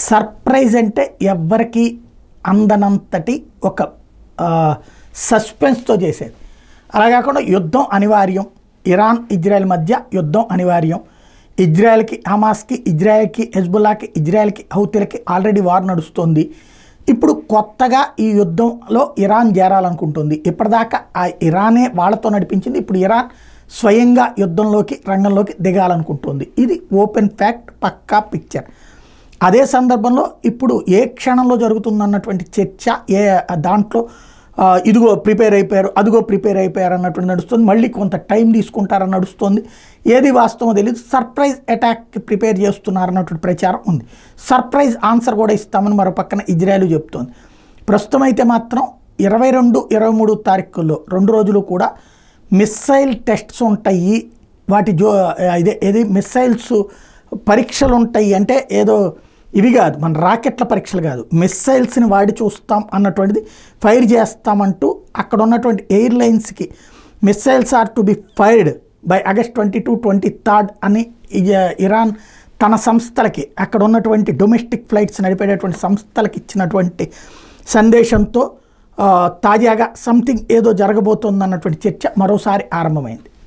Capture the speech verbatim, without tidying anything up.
Surprise అంటే ఎవ్వరికి అందనంతటి ఒక సస్పెన్స్తో చేసేది. అలా కాకుండా యుద్ధం అనివార్యం, ఇరాన్ ఇజ్రాయెల్ మధ్య యుద్ధం అనివార్యం, ఇజ్రాయెల్కి హమాస్కి, ఇజ్రాయెల్కి హెజ్బుల్లాకి, ఇజ్రాయెల్కి హౌతీలకి ఆల్రెడీ వార్ నడుస్తుంది. ఇప్పుడు కొత్తగా ఈ యుద్ధంలో ఇరాన్ చేరాలనుకుంటుంది. ఇప్పటిదాకా ఆ ఇరానే వాళ్ళతో నడిపించింది. ఇప్పుడు ఇరాన్ స్వయంగా యుద్ధంలోకి రంగంలోకి దిగాలనుకుంటుంది. ఇది ఓపెన్ ఫ్యాక్ట్, పక్కా పిక్చర్. అదే సందర్భంలో ఇప్పుడు ఏ క్షణంలో జరుగుతుందన్నటువంటి చర్చ, ఏ దాంట్లో ఇదిగో ప్రిపేర్ అయిపోయారు, అదిగో ప్రిపేర్ అయిపోయారు అన్నటువంటి నడుస్తుంది. మళ్ళీ కొంత టైం తీసుకుంటారని నడుస్తుంది. ఏది వాస్తవం తెలియదు. సర్ప్రైజ్ అటాక్కి ప్రిపేర్ చేస్తున్నారన్నటువంటి ప్రచారం ఉంది. సర్ప్రైజ్ ఆన్సర్ కూడా ఇస్తామని మరో పక్కన ఇజ్రాయెల్ చెప్తోంది. ప్రస్తుతం అయితే మాత్రం ఇరవై రెండు ఇరవై మూడు తారీఖుల్లో రెండు రోజులు కూడా మిస్సైల్ టెస్ట్స్ ఉంటాయి. వాటి జో ఇదే ఏది మిస్సైల్స్ పరీక్షలు ఉంటాయి. అంటే ఏదో ఇవి కాదు, మన రాకెట్ల పరీక్షలు కాదు, మిస్సైల్స్ని వాడి చూస్తాం అన్నటువంటిది, ఫైర్ చేస్తామంటూ అక్కడ ఉన్నటువంటి ఎయిర్లైన్స్కి missiles are to be fired by August twenty two twenty third అని ఇరాన్ తన సంస్థలకి, అక్కడ ఉన్నటువంటి డొమెస్టిక్ ఫ్లైట్స్ నడిపేటటువంటి సంస్థలకి ఇచ్చినటువంటి సందేశంతో తాజాగా సంథింగ్ ఏదో జరగబోతోందన్నటువంటి చర్చ మరోసారి ఆరంభమైంది.